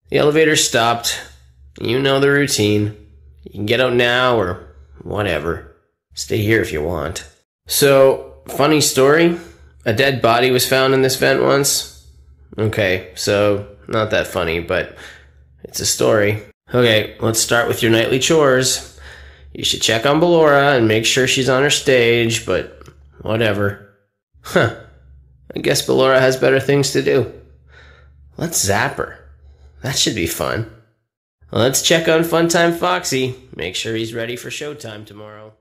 The elevator stopped. You know the routine. You can get out now or whatever. Stay here if you want. So, funny story. A dead body was found in this vent once. Okay, so not that funny, but it's a story. Okay, let's start with your nightly chores. You should check on Ballora and make sure she's on her stage, but whatever. Huh. I guess Ballora has better things to do. Let's zap her. That should be fun. Let's check on Funtime Foxy. Make sure he's ready for showtime tomorrow.